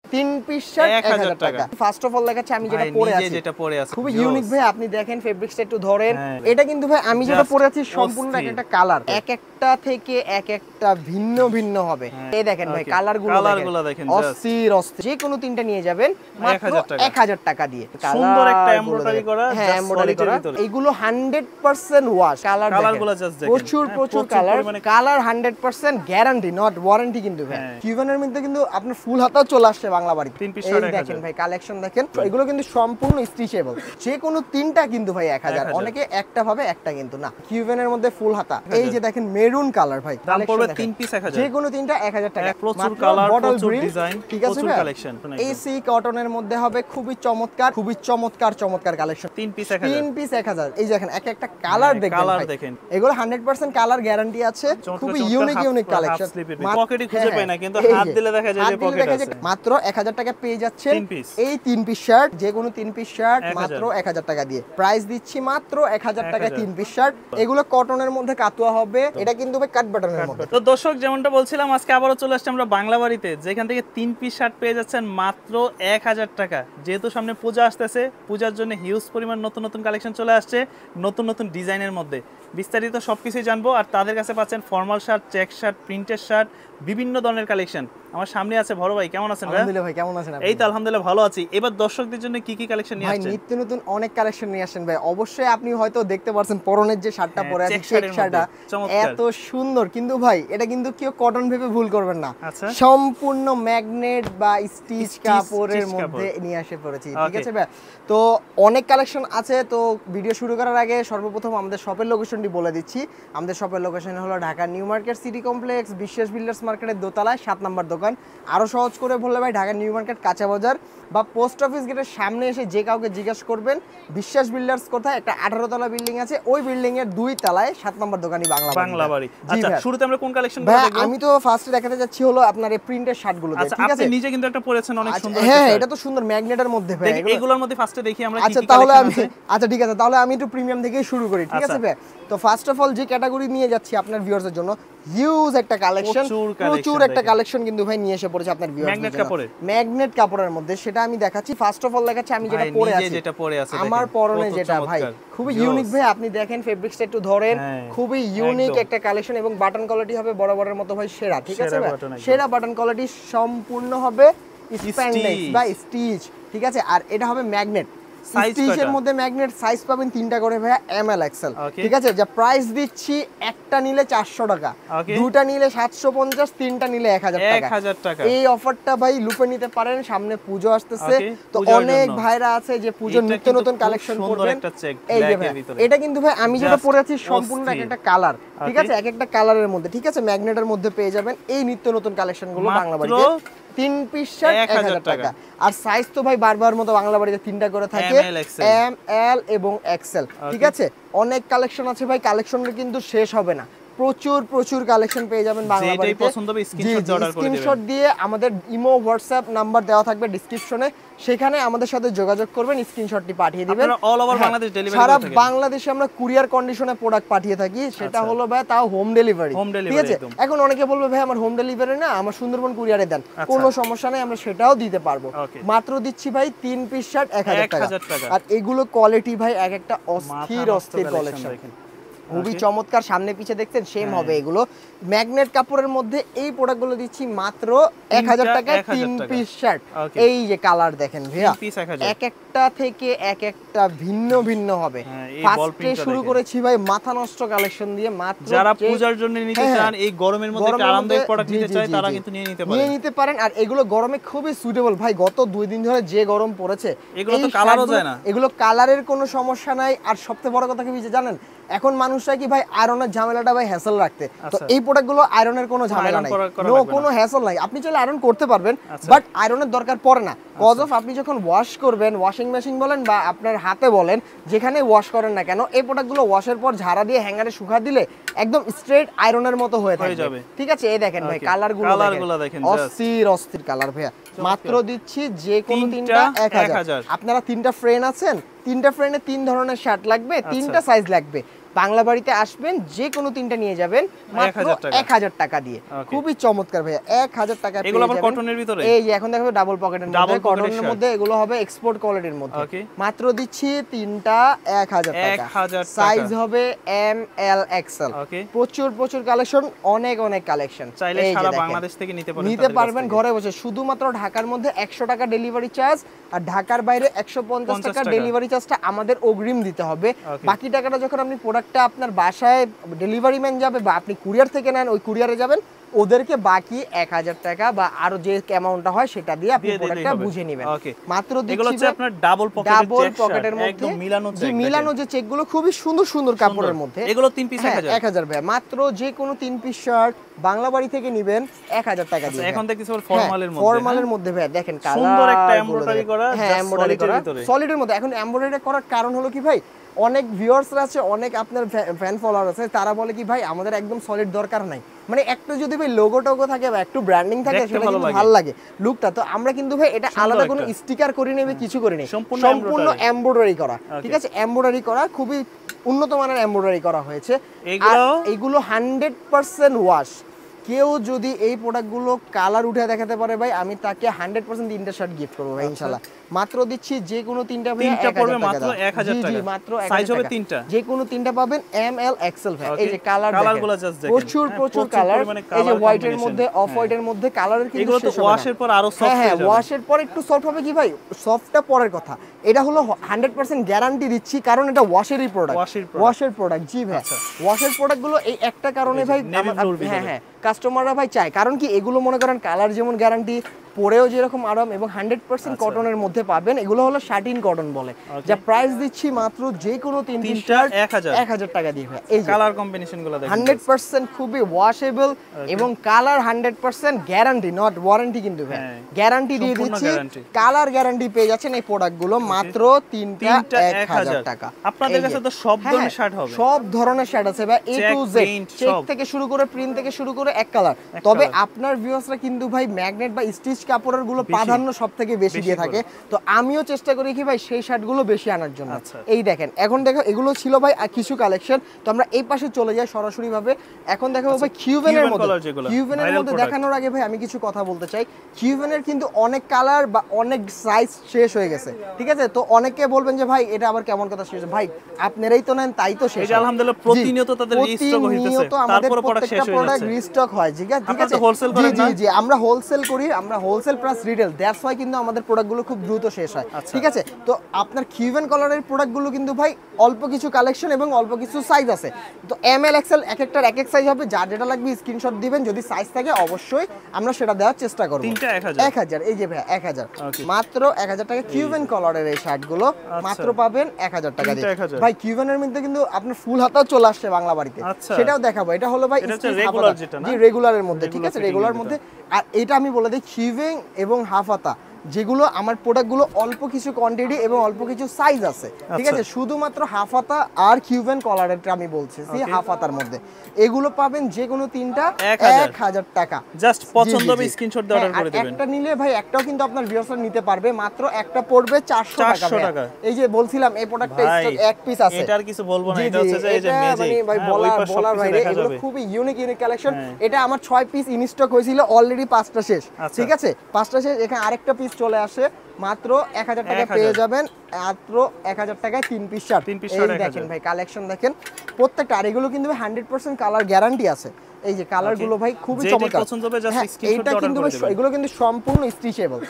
তিন piece shirt 1000 টাকা। First of all দেখাচ্ছি আমি যেটা পরে আছি, যেটা পরে আছে খুব ইউনিক ভাই। আপনি দেখেন ফেব্রিক্সটা একটু ধরেন, এটা কিন্তু ভাই আমি যেটা পরে আছি সম্পূর্ণ একটা কালার, এক একটা থেকে এক একটা ভিন্ন ভিন্ন হবে। এই দেখেন ভাই কালারগুলো দেখেন অস্থির অস্থির। যে কোনো তিনটা নিয়ে যাবেন মাত্র 1000 টাকা দিয়ে। সুন্দর একটা এমব্রয়ডারি করা, হ্যাঁ এমব্রয়ডারি করা। এইগুলো 100% ওয়াশ। কালারগুলো জাস্ট দেখেন, প্রচুর কালার 100% গ্যারান্টি, নট ওয়ারেন্টি কিন্তু ভাই। কিউবানের মধ্যে কিন্তু আপনার ফুল হাতাও চলে আসছে বাংলা বাড়ি। এই দেখেন ভাই কালেকশন দেখেন, এগুলো কিন্তু সম্পূর্ণ স্টিচেবল। যে কোনো তিনটা কিন্তু ভাই 1000। অনেকে একটা ভাবে একটা কিন্তু না। কিউবানের মধ্যে ফুল হাতা, এই যে দেখেন মেরুন কালার ভাই, দাম পড়বে 3 পিস 1000। যে কোনো তিনটা 1000 টাকা। প্রচুর কালার, প্রচুর ডিজাইন, ঠিক আছে প্রচুর ভাই। কালেকশন। এসি কটনের মধ্যে হবে খুবই চমৎকার, খুবই চমৎকার কালেকশন। 3 পিস 1000। 3 পিস 1000। এই দেখেন এক একটা কালার দেখেন, এগুলো 100% কালার গ্যারান্টি আছে। খুবই ইউনিক কালেকশন। পকেটে খুঁজে পাই না, কিন্তু হাত দিলে দেখা যায় যে পকেটে আছে। মাত্র 1000 টাকা পেয়ে যাচ্ছেন এই 3 পিস শার্ট। যে কোনো 3 পিস শার্ট মাত্র 1000 টাকা দিয়ে। প্রাইস দিচ্ছি মাত্র 1000 টাকায় 3 পিস শার্ট। এগুলো কটনের মধ্যে কাতুয়া হবে, এটা কিন্তু ভাই কাট বাটনের মধ্যে। তো দর্শক যেমনটা বলছিলাম, আজকে আবারো চলে আসছে আমরা বাংলা বাড়িতে, যেখান থেকে 3 পিস শার্ট পেয়ে যাচ্ছেন মাত্র 1000 টাকা। যেহেতু সামনে পূজা আসতেছে, পূজার জন্য হিউজ পরিমাণ নতুন কালেকশন চলে আসছে, নতুন ডিজাইনের মধ্যে। বিস্তারিত সবকিছুই জানবো। আর তাদের কাছে পাচ্ছেন formal shirt, check shirt, printed shirt, বিভিন্ন ধরনের কালেকশন। আমার সামনে আছে বড় ভাই, কেমন আছেন? আলহামদুলিল্লাহ ভাই, কেমন আছেন আপনি? এই তো আলহামদুলিল্লাহ ভালো আছি। এবার দর্শকদের জন্য কি কালেকশন নিয়ে আসছেন? ভাই নিত্য নতুন অনেক কালেকশন নিয়ে আসেন ভাই। অবশ্যই আপনি হয়তো দেখতে পারছেন পরনের যে শার্টটা পরে আছে, চেক শার্টটা এত সুন্দর, কিন্তু ভাই এটা কিন্তু কেউ কটন ভেবে ভুল করবেন না। সম্পূর্ণ ম্যাগনেট বা স্টিচ কাপড়ের মধ্যে নিয়ে আসে পড়েছি, ঠিক আছে ভাই? তো অনেক কালেকশন আছে। তো ভিডিও শুরু করার আগে সর্বপ্রথম আমাদের শপের লোকেশনটি বলে দিচ্ছি। আমাদের শপের লোকেশন হলো Dhaka new market city complex, Biswas builders মার্কেটের দোতলায় 7 নম্বর দোকান। আরো সহজ করে বললে ভাই ঢাকা নিউ মার্কেট কাঁচা বাজার বা পোস্ট অফিস গেটের সামনে এসে যে কাউকে জিজ্ঞাসা করবেন বিশ্বাস বিল্ডার্স কোথায়, একটা 18 তলা বিল্ডিং আছে, ওই বিল্ডিং এর 2 তলায় 7 নম্বর দোকানই বাংলা বাড়ি। আচ্ছা, শুরুতে আমরা কোন কালেকশনগুলো দেখব? আমি তো ফার্স্টে দেখাতে যাচ্ছি হলো আপনার এই প্রিন্টেড শার্টগুলো, ঠিক আছে? আপনি নিজে কিন্তু একটা পরেছেন, অনেক সুন্দর। হ্যাঁ, এটা তো সুন্দর ম্যাগনেটের মধ্যে ভাই। এগুলোর মধ্যে ফার্স্টে দেখি আমরা কি কি কালেকশন আছে। আচ্ছা ঠিক আছে, তাহলে আমি একটু প্রিমিয়াম থেকেই শুরু করি, ঠিক আছে ভাই? তো ফার্স্ট অফ অল যে ক্যাটাগরি নিয়ে যাচ্ছি আপনার ভিউয়ার্সের জন্য, হিউজ একটা কালেকশন, প্রচুর একটা কালেকশন কিন্তু ভাই নিয়ে এসে পড়েছে আপনার ভিউয়ার্সদের জন্য ম্যাগনেট কাপড়ের মধ্যে। সেটা আমি দেখাচ্ছি। ফার্স্ট অফ অল দেখাচ্ছি আমি যেটা পরে আছি, আমার পরনে যেটা ভাই খুবই ইউনিক ভাই। আপনি দেখেন ফেব্রিক্সটা একটু ধরেন, খুবই ইউনিক একটা কালেকশন এবং বাটন কোয়ালিটি হবে বরাবরের মতো ভাই সেরা, ঠিক আছে ভাই? সেরা বাটন কোয়ালিটি সম্পূর্ণ হবে স্প্যান্ডেক্স বা স্টিচ, ঠিক আছে? আর এটা হবে ম্যাগনেট। স্টিচের মধ্যে ম্যাগনেট, সাইজ পাবেন 3টা করে ভাইয়া, এম এল এক্সেল, ঠিক আছে? যা প্রাইস দিচ্ছি একটা নিলে 400 টাকা, দুটা নিলে 750, তিনটা নিলে 1000 টাকা। এই অফারটা ভাই লুপে নিতে পারেন, সামনে পুজো আসতেছে। তো অনেক ভাইরা আছে যে পুজোর নিত্য নতুন কালেকশন করবেন। এই যে ভাই এটা কিন্তু ভাই আমি যেটা পরে আছি সম্পূর্ণ একটা কালার, ঠিক আছে? এক একটা কালারের মধ্যে, ঠিক আছে? ম্যাগনেটের মধ্যে পেয়ে যাবেন এই নিত্য নতুন কালেকশনগুলো বাংলা বাড়িতে। 3 পিস শার্ট 1000 টাকা। আর সাইজ তো ভাই বারবার মতো বাংলা বাড়িতে 3টা করে থাকে, এম এল এবং এক্সেল, ঠিক আছে? অনেক কালেকশন আছে ভাই, কালেকশনটা কিন্তু শেষ হবে না। প্রচুর কালেকশন পেয়ে যাবেন বাংলা বাড়িতে। যেটাই পছন্দ হবে স্ক্রিনশট দিয়ে আমাদের ইমো হোয়াটসঅ্যাপ নাম্বার দেওয়া থাকবে ডেসক্রিপশনে, সেখানে আমাদের সাথে যোগাযোগ করবেন, স্ক্রিনশটটি পাঠিয়ে দিবেন। অল ওভার বাংলাদেশ ডেলিভারি, সারা বাংলাদেশে আমরা কুরিয়ার কন্ডিশনে প্রোডাক্ট পাঠিয়ে থাকি। সেটা হলো ভাই তাও হোম ডেলিভারি, ঠিক আছে? এখন অনেকে বলবে ভাই আমার হোম ডেলিভারি না, আমার সুন্দরবন কুরিয়ারে দেন, কোনো সমস্যা নেই, আমরা সেটাও দিতে পারবো। মাত্র দিচ্ছি ভাই 3 পিস শার্ট 1000 টাকা। আর এগুলো কোয়ালিটি ভাই এক একটা অস্থির কালেকশন, খুবই চমৎকার। সামনে পিছে দেখছেন সেম হবে এগুলো ম্যাগনেট কাপড়ের মধ্যে। এই প্রোডাক্টগুলো দিচ্ছি মাত্র 1000 টাকায় 3 পিস শার্ট। এই যে কালার দেখেন ভাইয়া, এক একটা থেকে এক একটা ভিন্ন হবে। ফার্স্টে শুরু করেছি ভাই মাথা নষ্ট কালেকশন দিয়ে। মাত্র যারা পূজার জন্য নিতে চান, এই গরমের মধ্যে একটা আরামদায়ক প্রোডাক্ট নিতে চায়, তারা কিন্তু নিয়ে নিতে পারেন। আর এগুলো গরমে খুবই সুটেবল ভাই। গত 2 দিন ধরে যে গরম পড়েছে, এগুলো তো কালারও যায় না, এগুলো কালারের কোনো সমস্যা নাই। আর সবচেয়ে বড় কথা কি জানেন, এখন মানুষরা কি ভাই আয়রনের ঝামেলাটা ভাই হ্যাসেল রাখতে, তো এই প্রোডাক্টগুলো আয়রনের কোনো ঝামেলা নাই, কোনো হ্যাসেল নাই। আপনি চাইলে আয়রন করতে পারবেন, বাট আয়রনের দরকার পড়ে না। কজ অফ আপনি যখন ওয়াশ করবেন, ওয়াশিং মেশিন বলেন বা আপনার হাতে বলেন, যেখানে ওয়াশ করেন না কেন, এই প্রোডাক্টগুলো ওয়াশের পর ঝাড়া দিয়ে হ্যাঙ্গারে শুকা দিলে একদম স্ট্রেট আয়রনের মতো হয়ে যাবে, ঠিক আছে? এই দেখেন ভাই কালারগুলো দেখেন, অস্থির কালার ভাইয়া। মাত্র দিচ্ছি যে কোনো তিনটা 1000। আপনারা 3টা ফ্রেন্ড আছেন, 3টা ফ্রেন্ডে 3 ধরনের শার্ট লাগবে, 3টা সাইজ লাগবে, বাংলা বাড়িতে আসবেন, যে কোনো তিনটা নিয়ে যাবেন মাত্র 1000 টাকা দিয়ে। খুবই চমৎকার ভাইয়া, 1000 টাকা এগুলো আবার কটনের ভিতরে। এই যে এখন দেখো ডাবল পকেটের মধ্যে, কটনের মধ্যে, এগুলো হবে এক্সপোর্ট কোয়ালিটির মধ্যে। মাত্র দিচ্ছি তিনটা 1000 টাকা, সাইজ হবে এম এল এক্সেল। প্রচুর প্রচুর কালেকশন, অনেক অনেক কালেকশন, চাইলে সারা বাংলাদেশ থেকে নিতে পারবেন ঘরে বসে। শুধুমাত্র ঢাকার মধ্যে 100 টাকা ডেলিভারি চার্জ, আর ঢাকার বাইরে 150 টাকা ডেলিভারি চার্জটা আমাদের অগ্রিম দিতে হবে। বাকি টাকাটা যখন আপনি প্রোডাক্টটা আপনার বাসায় ডেলিভারি ম্যান যাবে বা আপনি কুরিয়ার থেকে নেন, ওই কুরিয়ারে যাবেন, ওদেরকে বাকি 1000 টাকা বা আরো যে অ্যামাউন্টটা হয় সেটা দিয়ে আপনি প্রোডাক্টটা বুঝে নেবেন। মাত্র এগুলো হচ্ছে আপনার ডাবল পকেটের মধ্যে একদম মিলানো যে চেকগুলো খুবই সুন্দর সুন্দর কাপড়ের মধ্যে। এগুলো 3 পিস 1000 ভাই। মাত্র যে কোনো 3 পিস শার্ট বাংলা বাড়ি থেকে নেবেন 1000 টাকা দিয়ে। এখন দেখতেছি ফরমালের মধ্যে, ফরমালের মধ্যে ভাই দেখেন কালার সুন্দর একটা এমব্রয়ডারি করা, এমব্রয়ডারি করা সলিডের মধ্যে। এখন এমব্রয়ডারি করার কারণ হলো কি ভাই, অনেক ভিউয়ার্সরা আছে, অনেক আপনার ফ্যান ফলোয়ার আছে, তারা বলে কি ভাই আমাদের একদম সলিড দরকার নাই, মানে একটু যদি ভাই লোগো টোগো থাকে বা একটু ব্র্যান্ডিং থাকে সেটা কিন্তু ভালো লাগে লুকটা। তো আমরা কিন্তু ভাই এটা আলাদা কোনো স্টিকার করি নেবে, কিছু করি নেই, সম্পূর্ণ এমব্রয়ডারি করা। ঠিক আছে, এমব্রয়ডারি করা, খুবই উন্নত মানের এমব্রয়ডারি করা হয়েছে। এইগুলো 100% ওয়াশ। কেউ যদি এই প্রোডাক্টগুলো কালার উঠে দেখাতে পারে ভাই, আমি তাকে 100% তিনটা শার্ট গিফট করবো ভাই ইনশাআল্লাহ। মাত্র দিচ্ছি যে কোনো তিনটা ভাই 1000 টাকা, মাত্র 1000 টাকা, মাত্র সাইজ হবে তিনটা, যে কোনো তিনটা পাবেন এম এল এক্সেল ভাই। এই যে কালারগুলো জাস্ট দেখেন, প্রচুর প্রচুর কালার। এই যে হোয়াইটের মধ্যে, অফ হোয়াইটের মধ্যে কালারের কিন্তু এগুলো তো ওয়াশের পর আরো সফট হয়ে যাবে। ওয়াশের পর একটু সফট হবে কি ভাই, সফটটা পরের কথা, এটা হলো 100% গ্যারান্টি দিচ্ছি, কারণ এটা ওয়াশেরই প্রোডাক্ট, ওয়াশের প্রোডাক্ট। জি ভাই, ওয়াশের প্রোডাক্টগুলো এই একটা কারণে ভাই কাস্টমাররা ভাই চায়, কারণ কি এগুলো মনে করেন কালার যেমন গ্যারান্টি, পরেও যেরকম আরাম, এবং 100% কটনের মধ্যে পাবেন। এগুলো হলো শাটিন কটন বলে, যা প্রাইস দিচ্ছি মাত্র যে কোনো তিনটা 1000 টাকা দিয়ে ভাই। এই কালার কম্বিনেশনগুলো দেখেন 100% খুবই ওয়াশেবল এবং কালার 100% গ্যারান্টি, নট ওয়ারেন্টি কিন্তু ভাই, গ্যারান্টি দিয়ে দিচ্ছি। কালার গ্যারান্টি পেয়ে যাচ্ছেন এই প্রোডাক্টগুলো মাত্র তিনটা 1000 টাকা। আপনাদের কাছে তো সব ধরনের শার্ট হবে, সব ধরনের শার্ট আছে ভাই, এ টু জেড, চেক থেকে শুরু করে প্রিন্ট থেকে শুরু করে এক কালার। তবে আপনার ভিউয়ার্সরা কিন্তু ভাই ম্যাগনেট বা স্টিচ কাপড়ের গুলো প্রাধান্য সবথেকে বেশি দিয়ে থাকে, তো আমিও চেষ্টা করি কি ভাই সেই শার্টগুলো বেশি আনার জন্য। এই দেখেন, এখন দেখো এগুলো ছিল ভাই কিছু কালেকশন, তো আমরা এই পাশে চলে যাই সরাসরি ভাবে। এখন দেখো ভাই কিউভেনের মধ্যে, কিউভেনের মধ্যে দেখানোর আগে ভাই আমি কিছু কথা বলতে চাই। কিউভেনের কিন্তু অনেক কালার বা অনেক সাইজ শেষ হয়ে গেছে, ঠিক আছে? তো অনেকে বলবেন যে ভাই এটা আবার কেমন কথা শেষ, ভাই আপনারাই তো নেন তাই তো শেষ। এটা আলহামদুলিল্লাহ প্রতিনিয়ত তাদের রিস্টক হইতেছে, তারপর প্রোডাক্ট শেষ হয়ে যাচ্ছে, রিস্টক হয়। ঠিক আছে, হোলসেল করেন না? জি আমরা হোলসেল করি, আমরা wholesale plus retail, that's why কিন্তু আমাদের প্রোডাক্টগুলো খুব দ্রুত শেষ হয়। ঠিক আছে, তো আপনার কিউভেন কালারের প্রোডাক্টগুলো কিন্তু ভাই অল্প কিছু কালেকশন এবং অল্প কিছু সাইজ আছে। তো এম এল এক্সেল এক একটার এক এক সাইজ হবে, যার যেটা লাগবে স্ক্রিনশট দিবেন, যদি সাইজ থাকে অবশ্যই আমরা সেটা দেওয়ার চেষ্টা করব। 1000, এই যে ভাই 1000, মাত্র 1000 টাকা কিউভেন কালারের এই শার্টগুলো মাত্র পাবেন 1000 টাকা দিয়ে ভাই। কিউভেনের মধ্যে কিন্তু আপনার ফুল হাতাও চলে আসছে বাংলা বাড়িতে, সেটাও দেখাবো। এটা হলো ভাই রেগুলার, যেটা না রেগুলারের মধ্যে, ঠিক আছে, রেগুলার মধ্যে। আর এটা আমি বলে দিই কিউভেন এবং হাফ হাতা, যেগুলো আমার প্রোডাক্টগুলো অল্প কিছু কোয়ান্টিটি এবং অল্প কিছু সাইজ আছে, ঠিক আছে, শুধুমাত্র হাফ হাতা আর কিউভেন কলারেরটা আমি বলছি, হাফ হাতার মধ্যে এগুলো পাবেন যে কোনো তিনটা 1000 টাকা। জাস্ট পছন্দ হবে স্ক্রিনশট দিয়ে অর্ডার করে দিবেন। একটা নিলে ভাই একটাও কিন্তু আপনার ভিউয়ার্সরা নিতে পারবে, মাত্র একটা পড়বে 400 টাকা। এই যে বলছিলাম এই প্রোডাক্টটা স্টক এক পিস আছে, এটা আর কিছু বলবো না, এটা হচ্ছে যে এই যে ম্যাজিক, ভাই বলার বাইরে, এগুলো খুবই ইউনিক কালেকশন। এটা আমার 6 পিস ইন স্টক হয়েছিল, অলরেডি 5টা শেষ, ঠিক আছে, 5টা শেষ। এখানে আরেকটা পিস চলে আসে, মাত্র 1000 টাকা পেয়ে যাবেন, মাত্র 1000 টাকায় 3 পিস শার্ট। এই দেখেন ভাই কালেকশন দেখেন প্রত্যেকটা, আর এগুলো কিন্তু 100% কালার গ্যারান্টি আছে। এই যে কালারগুলো ভাই খুবই চমৎকার, এটা কিন্তু এগুলো কিন্তু সম্পূর্ণ স্টিচেবল,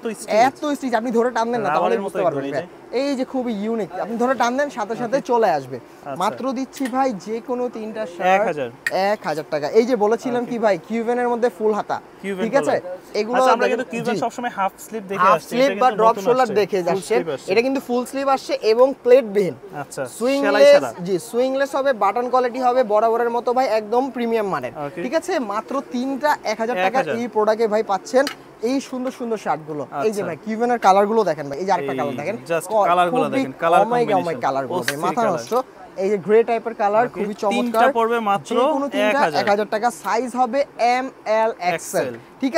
এত স্টিচ আপনি ধরে টান দেন না তাহলে বুঝতে পারবেন। এই যে খুবই ইউনিক, আপনি ধরে টান দেন সাথে সাথে চলে আসবে। মাত্র দিচ্ছি ভাই যে কোনো তিনটা শার্ট 1000 টাকা। এই যে বলেছিলাম কি ভাই কিউভেনের মধ্যে ফুল হাতা, ঠিক আছে, এগুলো আমরা কিন্তু কিউভেন সব সময় হাফ স্লিভ দেখে আসছি, স্লিভ বা ড্রপ শোল্ডার দেখে যাচ্ছে, এটা কিন্তু ফুল স্লিভ আসছে এবং প্লেট বিহীন। আচ্ছা, সুইংলেস, জি সুইংলেস হবে, বাটন কোয়ালিটি হবে বরাবরের মতো ভাই, একদম প্রিমিয়াম মানের, ঠিক আছে। মাত্র তিনটা 1000 টাকা এই প্রোডাক্টে ভাই পাচ্ছেন এই সুন্দর সুন্দর শার্টগুলো। এই যে ভাই কিউভেনের কালারগুলো দেখেন ভাই, এই যে আরেকটা কালার দেখেন, জাস্ট কালারগুলো দেখেন, কালার কম্বিনেশন কালারগুলো ভাই মাথা নষ্ট। এই যে গ্রে টাইপের কালার খুবই চমৎকার, তিনটা পড়বে মাত্র 1000 টাকা, সাইজ হবে এম এল এক্সেল, ঠিক আছে।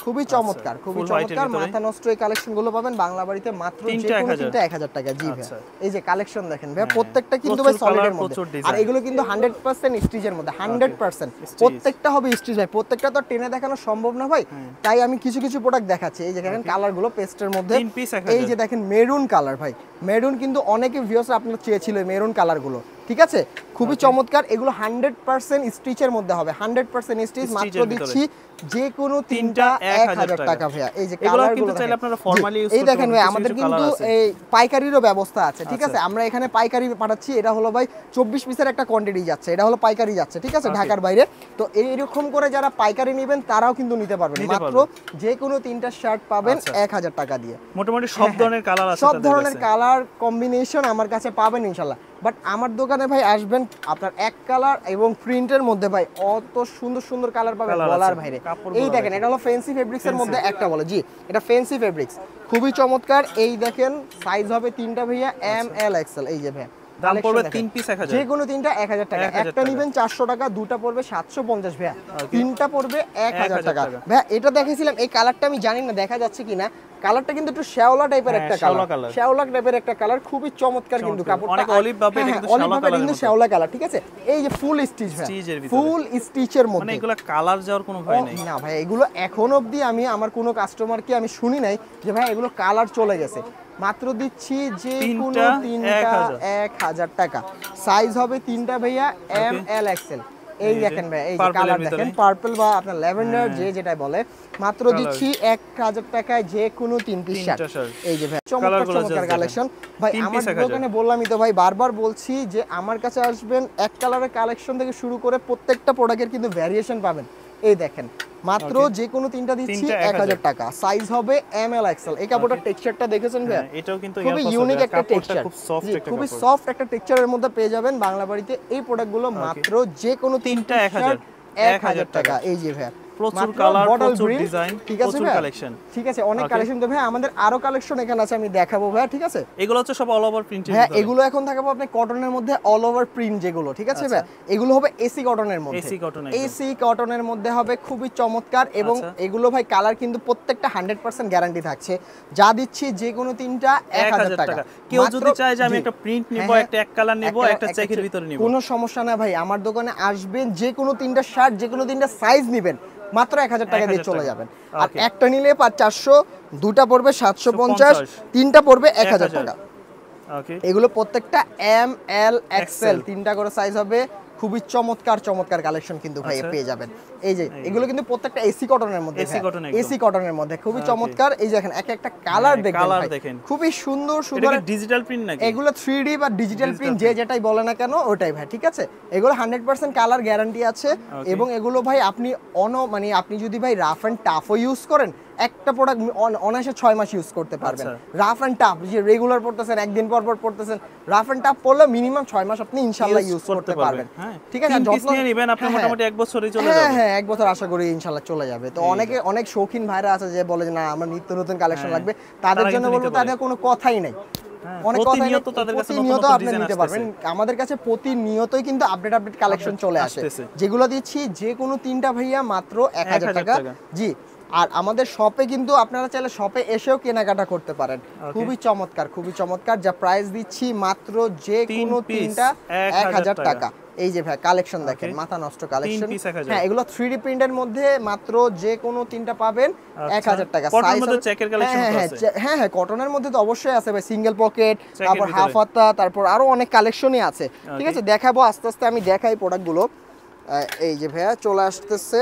খুবই চমৎকার, খুবই চমৎকার, মাথা নষ্ট এই কালেকশন গুলো পাবেন বাংলা বাড়িতে মাত্র যে কোনো তিনটা 1000 টাকা। জি ভাই, এই যে কালেকশন দেখেন ভাই, প্রত্যেকটা কিন্তু ভাই সলিডের মধ্যে, আর এগুলো কিন্তু 100% স্টিচের মধ্যে, 100% প্রত্যেকটা হবে স্টিচ ভাই, প্রত্যেকটা তো টেনে দেখানো সম্ভব না ভাই, তাই আমি কিছু কিছু প্রোডাক্ট দেখাচ্ছি। এই যে দেখেন কালার গুলো পেস্টের মধ্যে, এই যে দেখেন মেরুন কালার ভাই, মেরুন কিন্তু অনেকে ভিউয়ার্স আপনারা চেয়েছিল মেরুন কালার গুলো, ঠিক আছে, খুবই চমৎকার। এগুলো 100% স্টিচের মধ্যে হবে, 100% স্টিচ, মাত্র দিচ্ছি যে কোনো তিনটা 1000 টাকা ভাইয়া। এই যে কালার গুলো চাইলে আপনারা ফরমালি ইউজ করতে পারেন। এই দেখেন ভাই, আমাদের কিন্তু এই পাইকারিরও ব্যবস্থা আছে, ঠিক আছে, আমরা এখানে পাইকারি পাঠাচ্ছি। এটা হলো ভাই 24 পিসের একটা কোয়ান্টিটি যাচ্ছে, এটা হলো পাইকারি যাচ্ছে, ঠিক আছে, ঢাকার বাইরে। তো এইরকম করে যারা পাইকারি নেবেন তারাও কিন্তু নিতে পারবেন, মাত্র যে কোনো তিনটা শার্ট পাবেন 1000 টাকা দিয়ে। মোটামুটি সব ধরনের কালার আছে, সব ধরনের কালার কম্বিনেশন আমার কাছে পাবেন ইনশাআল্লাহ। বাট আমার দোকানে ভাই আসবেন আপনার এক কালার এবং প্রিন্টের মধ্যে ভাই অত সুন্দর সুন্দর কালার পাবেন বলার বাইরে। এই দেখেন, এটা হলো ফ্যান্সি ফেব্রিক্স এর মধ্যে একটা বলে, জি এটা ফ্যান্সি ফেব্রিক্স, খুবই চমৎকার। এই দেখেন সাইজ হবে তিনটা ভাইয়া এম এল এক্সেল। এই যে ভাই দাম পড়বে 3 পিস 1000, যে কোনো তিনটা 1000 টাকা, একটা নেবেন 400 টাকা, দুটো পড়বে 750 ভাইয়া, তিনটা পড়বে 1000 টাকা ভাইয়া। এটা দেখেছিলাম, এই কালারটা আমি জানি না দেখা যাচ্ছে কিনা, কালারটা কিন্তু একটু শ্যাওলা টাইপের একটা কালার, শ্যাওলা টাইপের একটা কালার, খুবই চমৎকার কিন্তু কাপড়টা, অনেক অলিভ ভাবে কিন্তু শ্যাওলা কালার, ঠিক আছে। এই যে ফুল স্টিচ ভাই, ফুল স্টিচের মধ্যে, মানে এগুলা কালার যাওয়ার কোনো ভয় নাই না ভাই। এগুলো এখন অবধি আমি আমার কোনো কাস্টমারকে আমি শুনি নাই যে ভাই এগুলো কালার চলে গেছে। মাত্র দিচ্ছি যে কোনো তিনটা 1000 টাকা, সাইজ হবে তিনটা ভাইয়া এম এল এক্সেল। এই দেখেন ভাই, এই যে কালার দেখেন, পার্পল বা আপনার ল্যাভেন্ডার যে যেটা বলে, মাত্র দিচ্ছি 1000 টাকায় যে কোনো তিন পিস শার্ট। এই যে ভাই চমৎকার কালেকশন ভাই, আমার দোকানে বললামই তো ভাই, বারবার বলছি যে আমার কাছে আসবেন, এক কালারের কালেকশন থেকে শুরু করে প্রত্যেকটা প্রোডাক্টের কিন্তু ভ্যারিয়েশন পাবেন। এই দেখেন মাত্র যে কোনো তিনটা দিচ্ছি 1000 টাকা, সাইজ হবে এম এল এক্সেল। এই কাপড়টার টেক্সচারটা দেখেছেন ভাই, এটাও কিন্তু খুবই ইউনিক একটা টেক্সচার, খুবই সফট একটা টেক্সচারের মধ্যে পেয়ে যাবেন বাংলা বাড়িতে। এই প্রোডাক্টগুলো মাত্র যে কোনো তিনটা 1000 টাকা। এই যে ভাই প্রচুর কালার, প্রচুর ডিজাইন, ঠিক আছে প্রচুর ভাই, কালেকশন, ঠিক আছে, অনেক কালেকশন তো ভাই। আমাদের আরো কালেকশন এখানে আছে, আমি দেখাবো ভাই, ঠিক আছে। এগুলো হচ্ছে সব অল ওভার প্রিন্টেড ভাই, এগুলো এখন দেখাবো আপনি কটনের মধ্যে অল ওভার প্রিন্ট যেগুলো, ঠিক আছে ভাই, এগুলো হবে এসি কটনের মধ্যে, এসি কটনের মধ্যে হবে, খুবই চমৎকার। এবং এগুলো ভাই কালার কিন্তু প্রত্যেকটা 100% গ্যারান্টি থাকছে। যা দিচ্ছি যে কোনো তিনটা 1000 টাকা। কেউ যদি চায় যে আমি একটা প্রিন্ট নিব, একটা এক কালার নিব, একটা চেকের ভিতরে নিব, কোনো সমস্যা না ভাই, আমার দোকানে আসবেন, যে কোনো তিনটা শার্ট, যে কোনো তিনটা সাইজ নেবেন, মাত্র 1000 টাকা দিয়ে চলে যাবেন। আর একটা নিলে 400, দুটা পড়বে 750, তিনটা পড়বে 1000 টাকা। এগুলো প্রত্যেকটা এম এল এক্সেল, তিনটা করে সাইজ হবে, খুবই চমৎকার কালেকশন কিন্তু ভাই পেয়ে যাবেন। এই যে এগুলো কিন্তু প্রত্যেকটা এসি কটনের মধ্যে, এসি কটনের মধ্যে খুবই চমৎকার। এই যে দেখেন এক একটা কালার দেখেন, খুবই সুন্দর সুন্দর। ডিজিটাল প্রিন্ট নাকি এগুলো 3D বা ডিজিটাল প্রিন্ট যে যেটাই বলে না কেন ওটাই ভাই, ঠিক আছে। এগুলো 100% কালার গ্যারান্টি আছে। এবং এগুলো ভাই আপনি মানে আপনি যদি ভাই রাফ এন্ড টাফও ইউজ করেন, একটা প্রোডাক্ট অনায়াসে 6 মাস ইউজ করতে পারবেন। রাফ এন্ড টাফ যে রেগুলার পড়তেছেন, একদিন পর পর পড়তেছেন, রাফ এন্ড টাফ পড়লে মিনিমাম 6 মাস আপনি ইনশাআল্লাহ ইউজ করতে পারবেন, ঠিক আছে। যত্ন নিয়ে নেবেন, আপনি মোটামুটি 1 বছরই চলে যাবে। হ্যাঁ, 1 বছর আশা করি ইনশাআল্লাহ চলে যাবে। তো অনেক শৌখিন ভাইরা আছে যে বলে যে না আমার নিত্য নতুন কালেকশন লাগবে, তাদের জন্য বলবো তাদের কোনো কথাই নাই, অনেক প্রতিনিয়ত তাদের কাছে প্রতিনিয়ত আপনি নিতে পারবেন। আমাদের কাছে প্রতিনিয়তই কিন্তু আপডেট কালেকশন চলে আসে, যেগুলো দিচ্ছি যে কোনো তিনটা ভাইয়া মাত্র 1000 টাকা। জি, আর আমাদের শপে কিন্তু আপনারা চাইলে শপে এসেও কেনাকাটা করতে পারেন। খুবই চমৎকার যা প্রাইস দিচ্ছি, মাত্র যে কোনো তিনটা 1000 টাকা। এই যে ভাই কালেকশন দেখেন, মাথা নষ্ট কালেকশন। হ্যাঁ, এগুলো 3D প্রিন্টের মধ্যে মাত্র যে কোনো তিনটা পাবেন 1000 টাকা। কটনের মধ্যে চেকের কালেকশন আছে। হ্যাঁ, কটনের মধ্যে তো অবশ্যই আছে ভাই, সিঙ্গেল পকেট, তারপর হাফ হাতা, তারপর আরো অনেক কালেকশনই আছে, ঠিক আছে। দেখাবো আস্তে আস্তে, আমি দেখাই প্রোডাক্টগুলো। এই যে ভাইয়া চলে আসতেছে,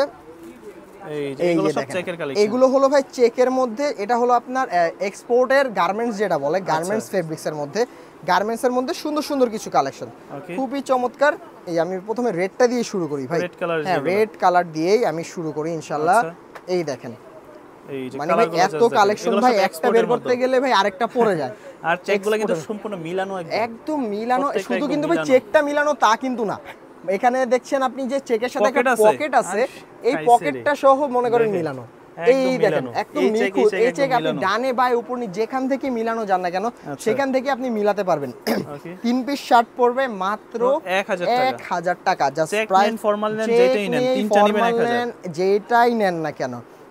এগুলো হলো ভাই চেকের মধ্যে, এটা হলো আপনার এক্সপোর্টের গার্মেন্টস যেটা বলে, গার্মেন্টস ফেব্রিক্সের মধ্যে, গার্মেন্টসের মধ্যে সুন্দর কিছু কালেকশন, খুবই চমৎকার। এই আমি প্রথমে রেডটা দিয়ে শুরু করি ভাই, হ্যাঁ রেড কালার দিয়েই আমি শুরু করি ইনশাআল্লাহ। এই দেখেন, মানে ভাই এত কালেকশন ভাই, একটা বের করতে গেলে ভাই আরেকটা পড়ে যায়। আর চেকগুলো কিন্তু সম্পূর্ণ মিলানো, একদম মিলানো, শুধু কিন্তু ভাই চেকটা মিলানো তা কিন্তু না, এখানে দেখছেন আপনি যে চেকের সাথে একটা পকেট আছে, এই পকেটটা সহ মনে করেন মিলানো। এই দেখেন একদম নিখুঁত, এই চেক আপনি ডানে বাই উপর যেখান থেকে মিলানো যান না কেন সেখান থেকে আপনি মিলাতে পারবেন। 3 পিস শার্ট পড়বে মাত্র 1000 টাকা। জাস্ট প্রাইস ফরমাল নেন, যেটাই নেন 3টা নেবেন 1000, যেটাই নেন না কেন,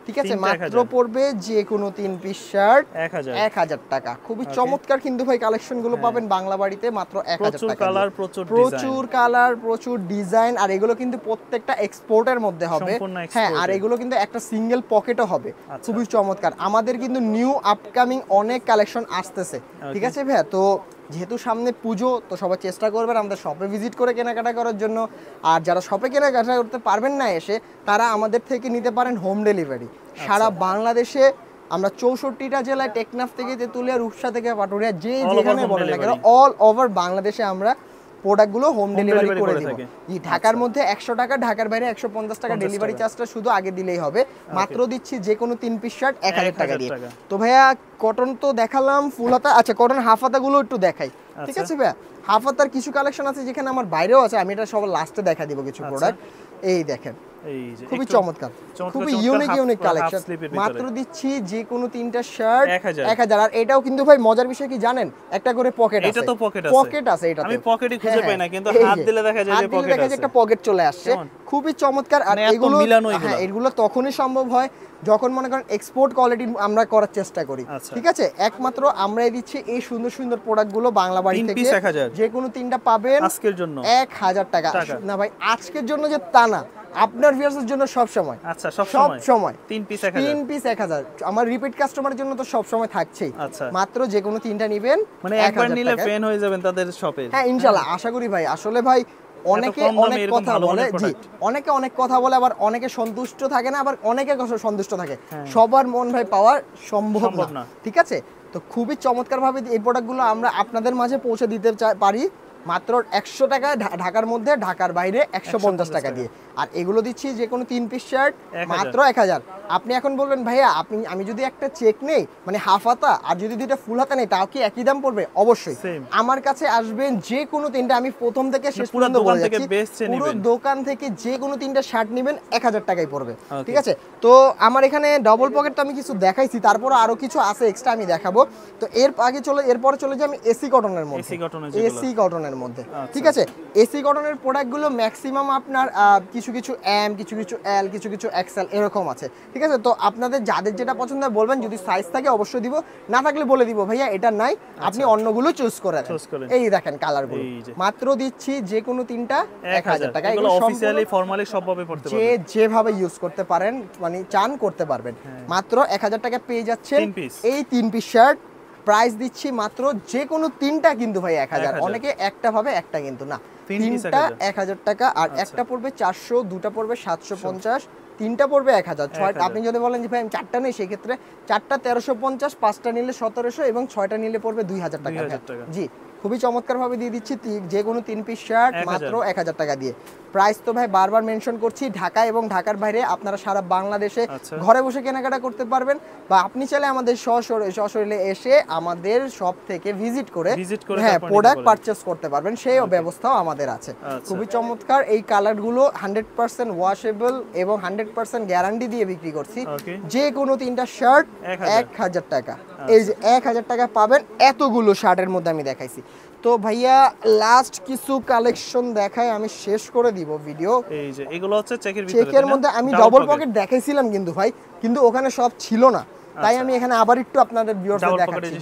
ঠিক আছে মাত্র পড়বে যে কোনো 3 পিস শার্ট 1000 টাকা। খুবই চমৎকার কিন্তু ভাই কালেকশন গুলো পাবেন বাংলা বাড়িতে মাত্র 1000 টাকা। প্রচুর কালার প্রচুর ডিজাইন, আর এগুলো কিন্তু প্রত্যেকটা এক্সপোর্টের মধ্যে হবে। হ্যাঁ, আর এগুলো কিন্তু একটা সিঙ্গেল পকেটও হবে। খুবই চমৎকার। আমাদের কিন্তু নিউ আপকামিং অনেক কালেকশন আসতেছে, ঠিক আছে ভাইয়া। তো যেহেতু সামনে পুজো, তো সবাই চেষ্টা করবেন আমাদের শপে ভিজিট করে কেনাকাটা করার জন্য। আর যারা শপে কেনাকাটা করতে পারবেন না এসে, তারা আমাদের থেকে নিতে পারেন হোম ডেলিভারি। সারা বাংলাদেশে আমরা 64টা জেলায়, টেকনাফ থেকে তেতুলিয়া, রূপসা থেকে পাটুরিয়া, যে যেখানে বলেন না কেন, অল ওভার বাংলাদেশে আমরা প্রোডাক্টগুলো হোম ডেলিভারি করে দিব। ঢাকার মধ্যে 100 টাকা, ঢাকার বাইরে 150 টাকা ডেলিভারি চার্জটা শুধু আগে দিলেই হবে। মাত্র দিচ্ছি যে কোনো 3 পিস শার্ট 1000 টাকা দিয়ে। তো ভাইয়া কটন তো দেখালাম, ফুল হাতা, আচ্ছা কটন হাফ হাতাগুলো একটু দেখাই, ঠিক আছে ভাইয়া। হাফ হাতার কিছু কালেকশন আছে যেখানে আমার বাইরেও আছে, আমি এটা সবার লাস্টে দেখা দিব কিছু প্রোডাক্ট। এই দেখেন খুবই চমৎকার, খুবই ইউনিক কালেকশন। মাত্র দিচ্ছি যে কোনো 3টা শার্ট 1000। আর এটাও কিন্তু ভাই মজার বিষয় কি জানেন, একটা করে পকেট আছে। এটা তো পকেট আছে, এটাতে আমি পকেটই খুঁজে পাই না, কিন্তু হাত দিলে দেখা যায় যে পকেট আছে, একটা পকেট চলে আসছে। খুবই চমৎকার। আর এগুলো এগুলো তখনই সম্ভব হয় যখন মনে করেন এক্সপোর্ট কোয়ালিটি আমরা করার চেষ্টা করি, ঠিক আছে। একমাত্র আমরাই দিচ্ছি এই সুন্দর সুন্দর প্রোডাক্টগুলো বাংলা বাড়ি থেকে। যে কোনো 3টা পাবেন আজকের জন্য 1000 টাকা। না ভাই আজকের জন্য যে তা না, আপনার ভিউয়ার্সের জন্য সব সময়। আচ্ছা সব সময় 3 পিস 1000। আমার রিপিট কাস্টমারের জন্য তো সব সময় থাকছেই। মাত্র যে কোনো 3টা নেবেন, মানে একবার নিলে ফ্যান হয়ে যাবেন তাদের শপে। হ্যাঁ ইনশাআল্লাহ, আশা করি ভাই। আসলে ভাই অনেকে অনেক কথা বলে, জি অনেকে অনেক কথা বলে, আবার অনেকে সন্তুষ্ট থাকে না, আবার অনেকে সন্তুষ্ট থাকে। সবার মন ভাই পাওয়া সম্ভব না, ঠিক আছে। তো খুবই চমৎকার ভাবে এই প্রোডাক্টগুলো আমরা আপনাদের মাঝে পৌঁছে দিতে পারি মাত্র 100 টাকা, ঢাকার মধ্যে, ঢাকার বাইরে 150 টাকা দিয়ে। আর এগুলো দিচ্ছি যে কোনো 3 পিস শার্ট মাত্র 1000। আপনি এখন বলবেন ভাইয়া আমি যদি একটা চেক নেই, মানে হাফ হাতা, আর যদি দুইটা ফুল হাতা নেই, তাও কি একই দাম পড়বে? অবশ্যই। আমার কাছে আসবেন যে কোনো 3টা, আমি প্রথম থেকে শেষ পর্যন্ত বলে যাচ্ছি, পুরো দোকান থেকে যে কোনো 3টা শার্ট নেবেন 1000 টাকাই পড়বে, ঠিক আছে। তো আমার এখানে ডবল পকেট তো আমি কিছু দেখাইছি, তারপর আরো কিছু আছে এক্সট্রা আমি দেখাবো। তো এরপরে চলে যাই আমি এসি কটনের মধ্যে, এসি কটনের মধ্যে, ঠিক আছে। এসি কটনের প্রোডাক্টগুলো ম্যাক্সিমাম আপনার কিছু কিছু এম, কিছু কিছু এল, কিছু কিছু এক্সেল এরকম আছে, ঠিক আছে। তো আপনাদের যাদের যেটা পছন্দ হয় বলবেন, যদি সাইজ থাকে অবশ্যই দিব, না থাকলে বলে দিব ভাইয়া এটা নাই, আপনি অন্যগুলো চুজ করে দেন। এই দেখেন কালারগুলো, মাত্র দিচ্ছি যে কোনো 3টা 1000 টাকা। এগুলো অফিশিয়ালি ফরমালি সবভাবে পড়তে পারবেন, যে যেভাবে ইউজ করতে পারেন, মানে চান করতে পারবেন। মাত্র 1000 টাকা পেয়ে যাচ্ছেন এই 3 পিস শার্ট। প্রাইস দিচ্ছি মাত্র যে কোনো 3টা কিন্তু ভাই 1000। অনেকে একটা ভাবে, একটা কিন্তু না, 3টা 1000 টাকা। আর একটা পড়বে 400, দুটা পড়বে 750, 3টা পড়বে 1000। আপনি যদি বলেন যে ভাই আমি 4টা নেই, সেই ক্ষেত্রে 4টা 1350, 5টা নিলে 1700 এবং 6টা নিলে পড়বে 2000 টাকা। জি খুবই চমৎকার ভাবে দিয়ে দিচ্ছি যে কোনো 3 পিস শার্ট মাত্র 1000 টাকা দিয়ে। প্রাইস তো ভাই বারবার মেনশন করছি, ঢাকা এবং ঢাকার বাইরে আপনারা সারা বাংলাদেশে ঘরে বসে কেনাকাটা করতে পারবেন, বা আপনি চাইলে আমাদের সশরীরে এসে আমাদের শপ থেকে ভিজিট করে হ্যাঁ প্রোডাক্ট পারচেজ করতে পারবেন, সেই ব্যবস্থাও আমাদের আছে। খুবই চমৎকার এই কালারগুলো 100% ওয়াশেবল এবং 100% গ্যারান্টি দিয়ে বিক্রি করছি। যে কোনো 3টা শার্ট 1000 টাকা। এই যে 1000 টাকা পাবেন এতগুলো শার্টের মধ্যে আমি দেখাইছি। তো ভাইয়া লাস্ট কিছু কালেকশন দেখাই, আমি শেষ করে দিব ভিডিও। এই যে এগুলো হচ্ছে চেকের মধ্যে আমি ডবল পকেট দেখাইছিলাম কিন্তু ভাই, কিন্তু ওখানে সব ছিল না, তাই আমি এখানে আবার একটু আপনাদের ভিউয়ারদের দেখাচ্ছি।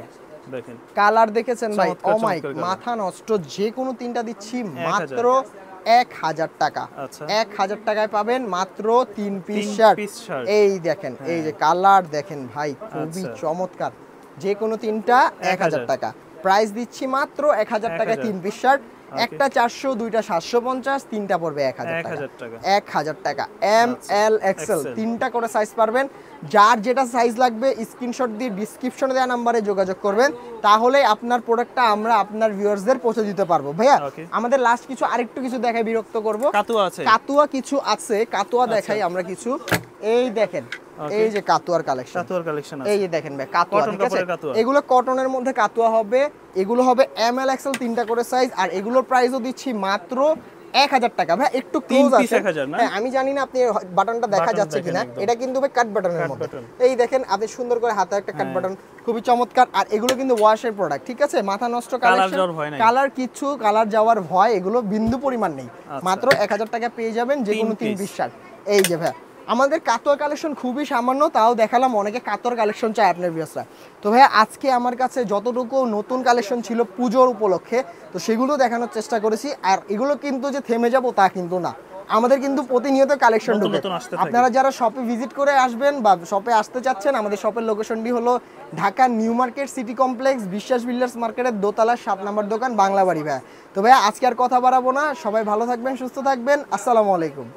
দেখেন কালার দেখেছেন ভাই, ও মাই মাথা নষ্ট। যে কোনো 3টা দিচ্ছি মাত্র 1000 টাকা। 1000 টাকায় পাবেন মাত্র 3 পিস শার্ট। এই দেখেন এই যে কালার দেখেন ভাই, খুবই চমৎকার। যে কোনো 3টা 1000 টাকা। প্রাইস দিচ্ছি মাত্র 1000 টাকায় 3 পিস শার্ট। একটা 400, দুইটা 750, 3টা পড়বে 1000 টাকা। 1000 টাকা এম এল এক্সেল 3টা করে সাইজ পারবেন। যার যেটা সাইজ লাগবে স্ক্রিনশট দিয়ে ডিসক্রিপশনে দেওয়া নাম্বারে যোগাযোগ করবেন, তাহলে আপনার প্রোডাক্টটা আমরা আপনার ভিউয়ার্সদের পৌঁছে দিতে পারবো। ভাইয়া আমাদের লাস্ট কিছু আরেকটু কিছু দেখাই, বিরক্ত করব। কাতুয়া কিছু আছে, কাতুয়া দেখাই আমরা কিছু। এই দেখেন এই যে কাতুয়ার কালেকশন, এই যে দেখেন ভাই কাতুয়া, ঠিক আছে। এগুলো কটনের মধ্যে কাতুয়া হবে, এগুলো হবে এম এল এক্সেল 3টা করে সাইজ। আর এগুলোর প্রাইসও দিচ্ছি মাত্র 1000 টাকা। ভাই একটু ক্লোজ আছে, হ্যাঁ আমি জানি না আপনি বাটনটা দেখা যাচ্ছে কিনা, এটা কিন্তু ভাই কাট বাটনের মধ্যে। এই দেখেন আপনি সুন্দর করে হাতে একটা কাট বাটন, খুবই চমৎকার। আর এগুলো কিন্তু ওয়াশের প্রোডাক্ট, ঠিক আছে। মাথা নষ্ট কালেকশন, কালার কিছু কালার যাওয়ার ভয় এগুলো বিন্দু পরিমাণ নেই। মাত্র 1000 টাকা পেয়ে যাবেন যে কোনো 3 পিস শার্ট। এই যে ভাই আমাদের কাতর কালেকশন খুবই সামান্য, তাও দেখালাম, অনেকে কাতর কালেকশন চায় আপনার ভিউয়ার্সরা। তো ভাইয়া আজকে আমার কাছে যতটুকু নতুন কালেকশন ছিল পুজোর উপলক্ষে, তো সেগুলো দেখানোর চেষ্টা করেছি। আর এগুলো কিন্তু যে থেমে যাব তা কিন্তু না, আমাদের কিন্তু প্রতিনিয়ত কালেকশন ঢুকে। আপনারা যারা শপে ভিজিট করে আসবেন বা শপে আসতে চাচ্ছেন, আমাদের শপের লোকেশনটি হলো Dhaka new market city complex, Biswas builders মার্কেটের দোতলার 7 নম্বর দোকান, বাংলা বাড়ি। ভাইয়া তো ভাইয়া আজকে আর কথা বাড়াবো না, সবাই ভালো থাকবেন, সুস্থ থাকবেন, আসসালামু আলাইকুম।